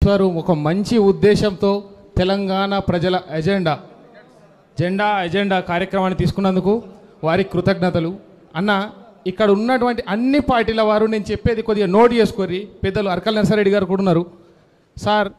వారు ఒక మంచి ఉద్దేశంతో తెలంగాణ ప్రజల ఎజెండా కార్యక్రమాన్ని తీసుకున్నందుకు వారికి కృతజ్ఞతలు. అన్న, ఇక్కడ ఉన్నటువంటి అన్ని పార్టీల వారు నేను చెప్పేది కొద్దిగా నోట్ చేసుకోర్రి. పెద్దలు అరకల్ నరసారెడ్డి గారు కూడా ఉన్నారు సార్.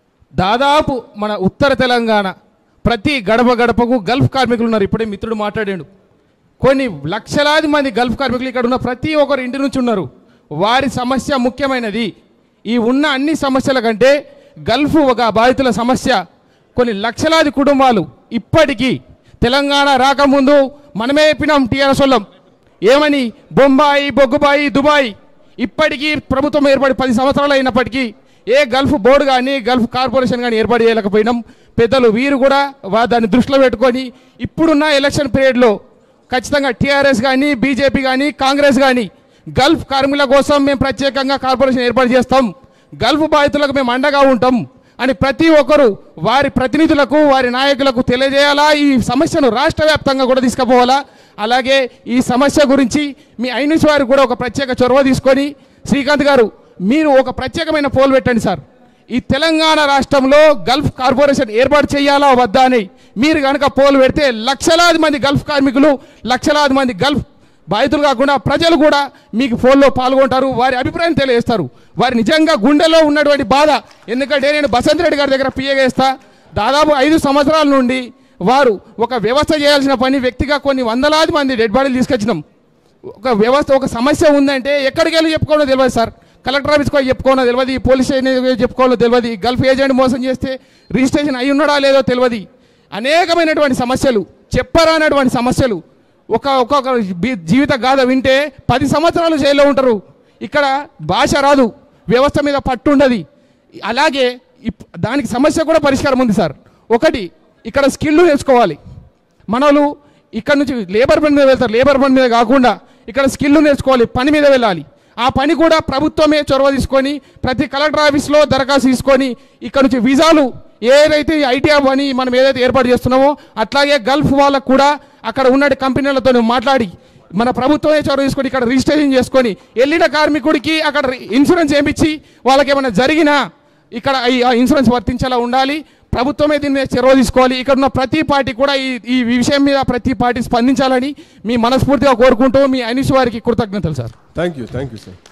దాదాపు మన ఉత్తర తెలంగాణ ప్రతి గడప గడపకు గల్ఫ్ కార్మికులు ఉన్నారు. ఇప్పుడే మిత్రుడు మాట్లాడాడు. కొన్ని లక్షలాది మంది గల్ఫ్ కార్మికులు ఇక్కడ ఉన్న ప్రతి ఒక్కరు ఇంటి నుంచి ఉన్నారు. వారి సమస్య ముఖ్యమైనది. ఈ ఉన్న అన్ని సమస్యల కంటే గల్ఫ్ ఒక బాధితుల సమస్య. కొన్ని లక్షలాది కుటుంబాలు ఇప్పటికీ తెలంగాణ రాకముందు మనమే చెప్పినాం టీఆర్ఎస్ వాళ్ళం ఏమని, బొంబాయి, బొగ్గుబాయి, దుబాయ్. ఇప్పటికీ ప్రభుత్వం ఏర్పడి 10 సంవత్సరాలు అయినప్పటికీ ఏ గల్ఫ్ బోర్డు కానీ గల్ఫ్ కార్పొరేషన్ కానీ ఏర్పాటు చేయలేకపోయినాం. పెద్దలు వీరు కూడా దాన్ని దృష్టిలో పెట్టుకొని ఇప్పుడున్న ఎలక్షన్ పీరియడ్లో ఖచ్చితంగా టీఆర్ఎస్ కానీ బీజేపీ కానీ కాంగ్రెస్ కానీ గల్ఫ్ కార్మికుల కోసం మేము ప్రత్యేకంగా కార్పొరేషన్ ఏర్పాటు చేస్తాం, గల్ఫ్ బాధితులకు మేము అండగా ఉంటాం అని ప్రతి ఒక్కరు వారి ప్రతినిధులకు వారి నాయకులకు తెలియజేయాలా. ఈ సమస్యను రాష్ట్ర వ్యాప్తంగా కూడా తీసుకుపోవాలా. అలాగే ఈ సమస్య గురించి మీ ఐన్యూస్ వారికి కూడా ఒక ప్రత్యేక చొరవ తీసుకొని, శ్రీకాంత్ గారు మీరు ఒక ప్రత్యేకమైన పోల్ పెట్టండి సార్. ఈ తెలంగాణ రాష్ట్రంలో గల్ఫ్ కార్పొరేషన్ ఏర్పాటు చేయాలా వద్దా అని మీరు కనుక పోల్ పెడితే లక్షలాది మంది గల్ఫ్ కార్మికులు, లక్షలాది మంది గల్ఫ్ బాధితులు కాకుండా ప్రజలు కూడా మీకు పోల్లో పాల్గొంటారు, వారి అభిప్రాయం తెలియజేస్తారు. వారి నిజంగా గుండెలో ఉన్నటువంటి బాధ. ఎందుకంటే నేను బసంత్ రెడ్డి గారి దగ్గర పిఏగా ఇస్తా. దాదాపు 5 సంవత్సరాల నుండి వారు ఒక వ్యవస్థ చేయాల్సిన పని వ్యక్తిగా కొన్ని వందలాది మంది డెడ్ బాడీలు తీసుకొచ్చినాం. ఒక వ్యవస్థ ఒక సమస్య ఉందంటే ఎక్కడికి వెళ్ళి చెప్పుకోవడం తెలియదు సార్. కలెక్టర్ ఆఫీస్కి చెప్పుకోవడం తెలియదు, పోలీస్ స్టేషన్ చెప్పుకోవడం తెలియదు, గల్ఫ్ ఏజెంట్ మోసం చేస్తే రిజిస్ట్రేషన్ అయి ఉన్నాడా లేదో తెలియదు. అనేకమైనటువంటి సమస్యలు, చెప్పరానటువంటి సమస్యలు. ఒక్కొక్క జీవిత గాథ వింటే 10 సంవత్సరాలు జైల్లో ఉంటారు. ఇక్కడ భాష రాదు, వ్యవస్థ మీద పట్టు ఉండదు. అలాగే దానికి సమస్య కూడా పరిష్కారం ఉంది సార్. ఒకటి, ఇక్కడ స్కిల్ నేర్చుకోవాలి. మనలు ఇక్కడ నుంచి లేబర్ పని మీద వెళ్తారు, లేబర్ పని మీద కాకుండా ఇక్కడ స్కిల్ నేర్చుకోవాలి, పని మీద వెళ్ళాలి. ఆ పని కూడా ప్రభుత్వమే చొరవ తీసుకొని ప్రతి కలెక్టర్ ఆఫీస్లో దరఖాస్తు తీసుకొని ఇక్కడ నుంచి వీసాలు ఏదైతే ఐటీ అని మనం ఏదైతే ఏర్పాటు చేస్తున్నామో అట్లాగే గల్ఫ్ వాళ్ళకు కూడా అక్కడ ఉన్న కంపెనీలతో మాట్లాడి మన ప్రభుత్వమే చొరవ తీసుకొని ఇక్కడ రిజిస్ట్రేషన్ చేసుకొని వెళ్ళిన కార్మికుడికి అక్కడ ఇన్సూరెన్స్ ఏమిచ్చి వాళ్ళకి ఏమైనా జరిగినా ఇక్కడ ఆ ఇన్సూరెన్స్ వర్తించేలా ఉండాలి. ప్రభుత్వమే దీని మీద చొరవ తీసుకోవాలి. ఇక్కడ ఉన్న ప్రతి పార్టీ కూడా ఈ విషయం మీద ప్రతి పార్టీ స్పందించాలని మీ మనస్ఫూర్తిగా కోరుకుంటూ మీ ఐన్యూస్ వారికి కృతజ్ఞతలు సార్. Thank you sir.